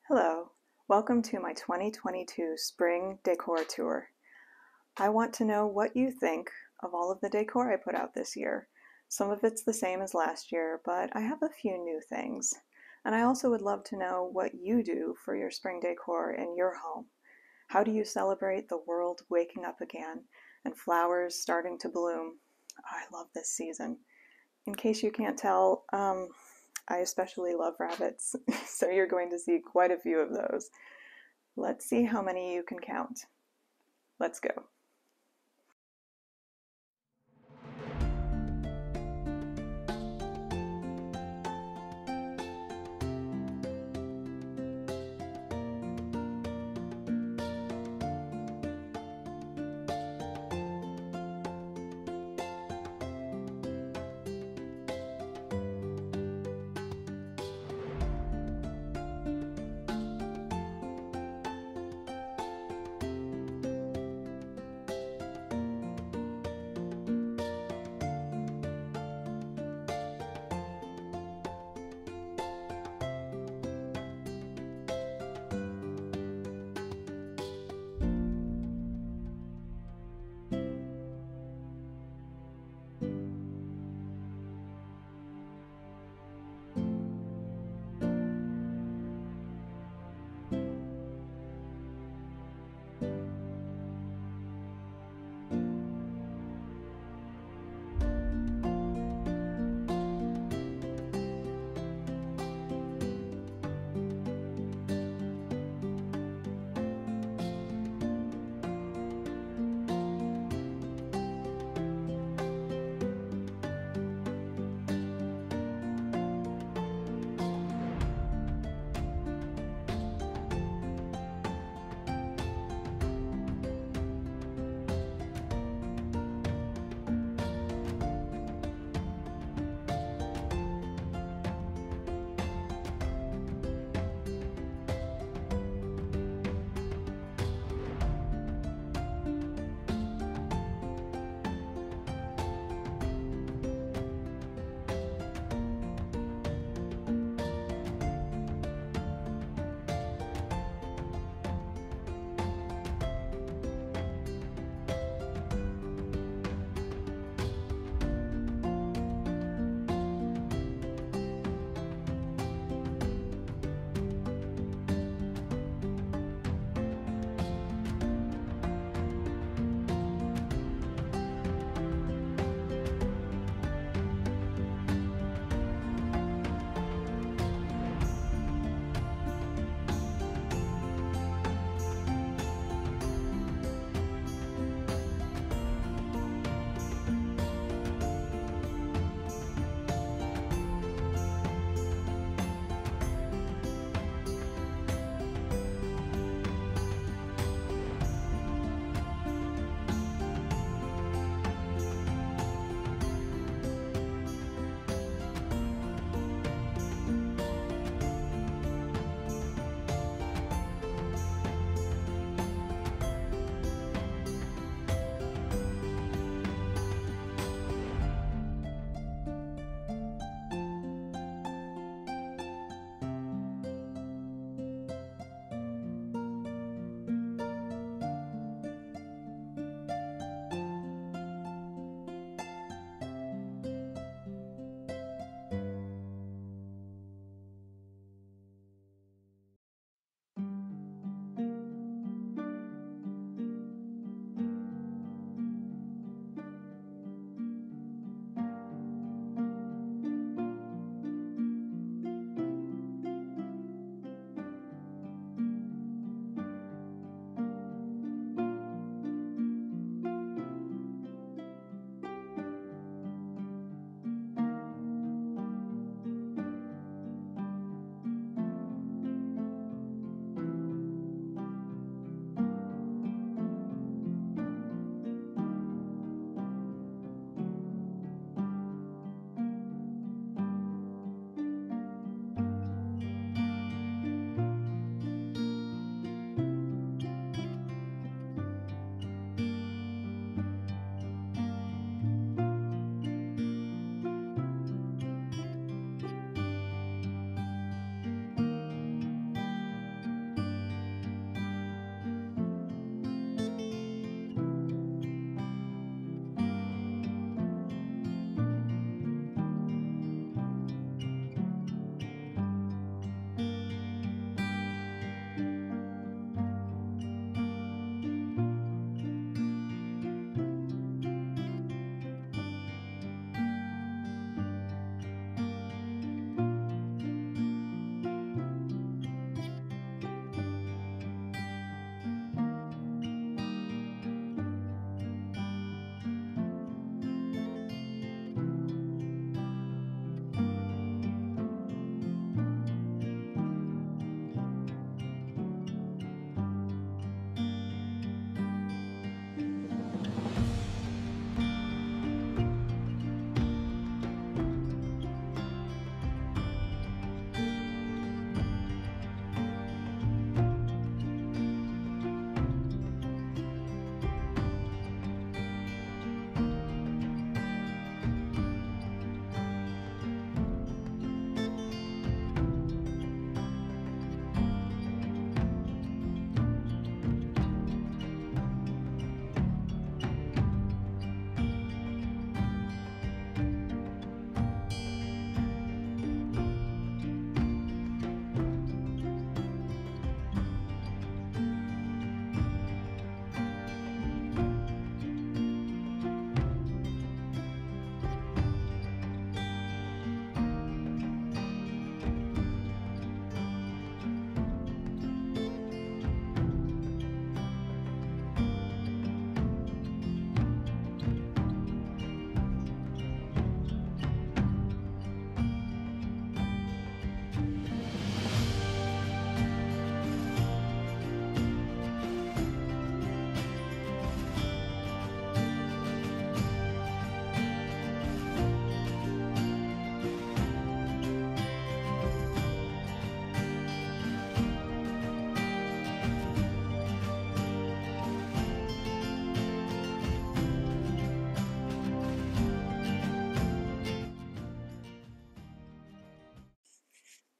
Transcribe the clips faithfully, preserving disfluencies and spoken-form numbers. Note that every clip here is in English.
Hello, welcome to my twenty twenty-two Spring Decor Tour. I want to know what you think of all of the decor I put out this year. Some of it's the same as last year, but I have a few new things. And I also would love to know what you do for your spring decor in your home. How do you celebrate the world waking up again and flowers starting to bloom? Oh, I love this season. In case you can't tell, um, I especially love rabbits, so you're going to see quite a few of those. Let's see how many you can count. Let's go.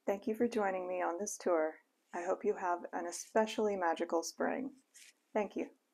Thank you for joining me on this tour. I hope you have an especially magical spring. Thank you.